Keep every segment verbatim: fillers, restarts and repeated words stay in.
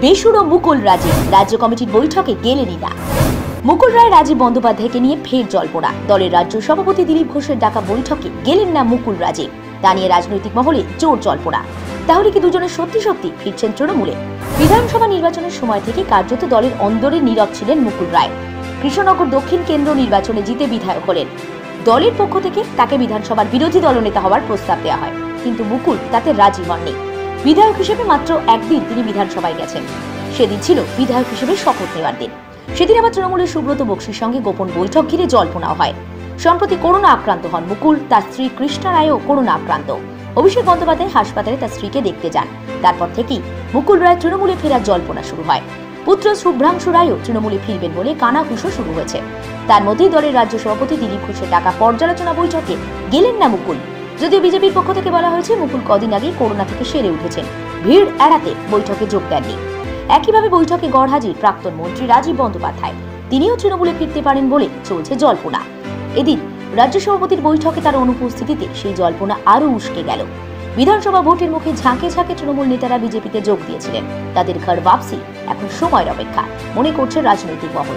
বেসুরো মুকুল রাজীব, রাজ্য কমিটির বৈঠকে গেলেনই না। মুকুল রায় রাজীব বন্দ্যোপাধ্যায়কে নিয়ে ফের জল্পনা। দলের রাজ্য সভাপতি দিলীপ ঘোষের ডাকা বৈঠকে গেলেন না মুকুল রাজীব, তা নিয়ে রাজনৈতিক মহলে জোর জল্পনা। তাহলে কি দুজনে সত্যি সত্যি ফিরছেন তৃণমূলে? বিধানসভা নির্বাচনের সময় থেকে কার্যত দলের অন্দরে নীরব ছিলেন মুকুল রায়। কৃষ্ণনগর দক্ষিণ কেন্দ্র নির্বাচনে জিতে বিধায়ক হলেন। দলের পক্ষ থেকে তাকে বিধানসভার বিরোধী দলনেতা হওয়ার প্রস্তাব দেওয়া হয়, কিন্তু মুকুল তাতে রাজি হননি। বিধায়ক হিসেবে মাত্র একদিন তিনি বিধানসভায় গেছেন, সেদিন ছিল বিধায়ক হিসেবে শপথ নেওয়ার দিন। সেদিন আবার তৃণমূলের সুব্রত বক্সির সঙ্গে গোপন বৈঠক ঘিরে জল্পনাও হয়। সম্প্রতি করোনা আক্রান্ত হন মুকুল, তার স্ত্রী কৃষ্ণা রায়ও করোনা আক্রান্ত। অভিষেক বন্দ্যোপাধ্যায় হাসপাতালে তার স্ত্রীকে দেখতে যান। তারপর থেকেই মুকুল রায় তৃণমূলে ফেরার জল্পনা শুরু হয়। পুত্র শুভ্রাংশু রায়ও তৃণমূলে ফিরবেন বলে কানাঘুষো শুরু হয়েছে। তার মধ্যেই দলের রাজ্য সভাপতি দিলীপ ঘোষের ডাকা পর্যালোচনা বৈঠকে গেলেন না মুকুল। যদিও বিজেপির পক্ষ থেকে বলা হয়েছে মুকুল কদিন আগে করোনা থেকে সেরে উঠেছেন, ভিড় এড়াতে বৈঠকে যোগ দেননি। একইভাবে বৈঠকে গড়হাজির প্রাক্তন মন্ত্রী রাজীব বন্দ্যোপাধ্যায়, তিনিও তৃণমূলে ফিরতে পারেন বলে চলছে জল্পনা। এদিন রাজ্য সভাপতির বৈঠকে তার অনুপস্থিতিতে সেই জল্পনা আরও উস্কে গেল। বিধানসভা ভোটের মুখে ঝাঁকে ঝাঁকে তৃণমূল নেতারা বিজেপিতে যোগ দিয়েছিলেন। তাদের ঘর বাপসি এখন সময়ের অপেক্ষা, মনে করছে রাজনৈতিক মহল।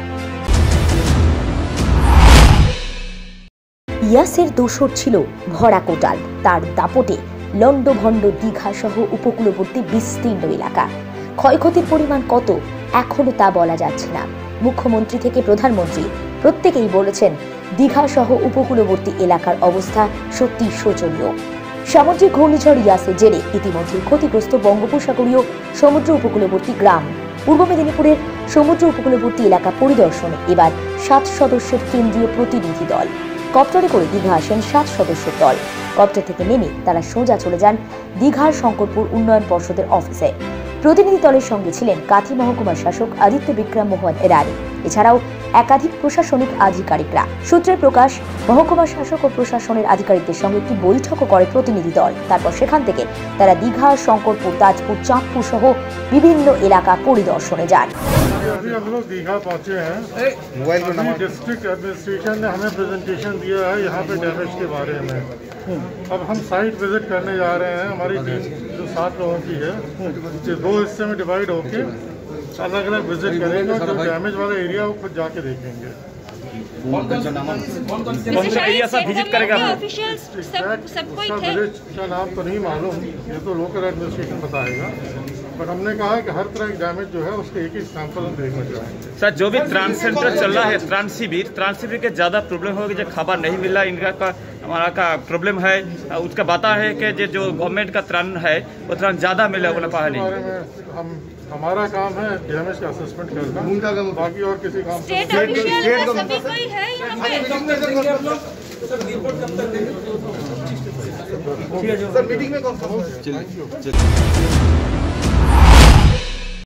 ইয়াসের দোসর ছিল ভরা কোটাল, তার দাপটে লন্ডভন্ড দীঘা সহ উপকূলবর্তী বিস্তীর্ণ এলাকা। ক্ষয়ক্ষতির পরিমাণ কত এখনো তা বলা যাচ্ছে না। মুখ্যমন্ত্রী থেকে প্রধানমন্ত্রী প্রত্যেকেই বলেছেন দীঘা সহ উপকূলবর্তী এলাকার অবস্থা সত্যি শোচনীয়। সামুদ্রিক ঘূর্ণিঝড় ইয়াসের জেরে ইতিমধ্যে ক্ষতিগ্রস্ত বঙ্গোপসাগরীয় সমুদ্র উপকূলবর্তী গ্রাম। পূর্ব মেদিনীপুরের সমুদ্র উপকূলবর্তী এলাকা পরিদর্শনে এবার সাত সদস্যের কেন্দ্রীয় প্রতিনিধি দল। কপ্টারে করে দীঘা আসেন সাত সদস্যের দল। কপ্টার থেকে নেমে তারা সোজা চলে যান দীঘার শঙ্করপুর উন্নয়ন পর্ষদের অফিসে। প্রতিনিধি দলের সঙ্গে ছিলেন কাথি মহকুমার শাসক আদিত্য বিক্রম মোহন এরানি, এছাড়াও একাধিক প্রশাসনিক আধিকারিকরা। সূত্রের প্রকাশ, মহকুমা শাসক ও প্রশাসনের আধিকারিকদের সঙ্গে একটি বৈঠকও করে প্রতিনিধি দল। তারপর সেখান থেকে তারা দীঘা, শঙ্করপুর, তাজপুর, চাঁদপুর সহ বিভিন্ন এলাকা পরিদর্শনে যান। अभी हम लोग दीघा पहुंचे हैं। डिस्ट्रिक्ट एडमिनिस्ट्रेशन ने हमें प्रेजेंटेशन दिया है यहाँ पे डैमेज के बारे में। अब हम साइट विजिट करने जा रहे हैं। हमारी टीम जो सात लोगों की है, दो हिस्से में डिवाइड होके अलग अलग विजिट करेंगे। जो डैमेज वाला एरिया वो खुद जाके देखेंगे। कौन कौन सा एरिया सब विजिट करेगा? उसका विलेज का नाम तो नहीं मालूम, ये तो लोकल एडमिनिस्ट्रेशन बताएगा। बट हमने कहा है कि हर तरह की डैमेज जो है उसके एक एक सैंपल हम देखना चाहेंगे। सर, जो भी त्राण सेंटर चल रहा है, त्राण शिविर त्राण शिविर के ज़्यादा प्रॉब्लम होगी, जो खबर नहीं मिल रहा, इनका का हमारा का प्रॉब्लम है। उसका बाता है कि जो गवर्नमेंट का त्राण है वो त्राण ज़्यादा मिला बोला पा नहीं। हम हमारा काम है डैमेज का असेसमेंट करना, बाकी और किसी काम स्टेट ऑफिशियल सभी कोई है यहाँ पे। सर मीटिंग में कौन सा